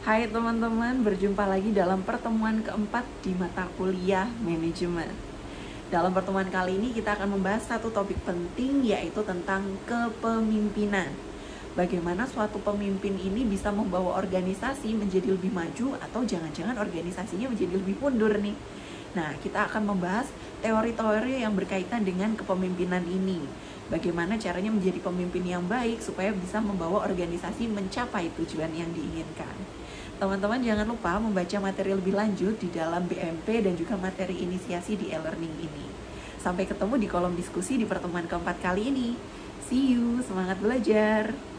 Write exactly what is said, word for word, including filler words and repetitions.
Hai teman-teman, berjumpa lagi dalam pertemuan keempat di mata kuliah manajemen. Dalam pertemuan kali ini kita akan membahas satu topik penting, yaitu tentang kepemimpinan. Bagaimana suatu pemimpin ini bisa membawa organisasi menjadi lebih maju atau jangan-jangan organisasinya menjadi lebih mundur nih. Nah, kita akan membahas teori-teori yang berkaitan dengan kepemimpinan ini. Bagaimana caranya menjadi pemimpin yang baik supaya bisa membawa organisasi mencapai tujuan yang diinginkan. Teman-teman jangan lupa membaca materi lebih lanjut di dalam B M P dan juga materi inisiasi di e-learning ini. Sampai ketemu di kolom diskusi di pertemuan keempat kali ini. See you, semangat belajar!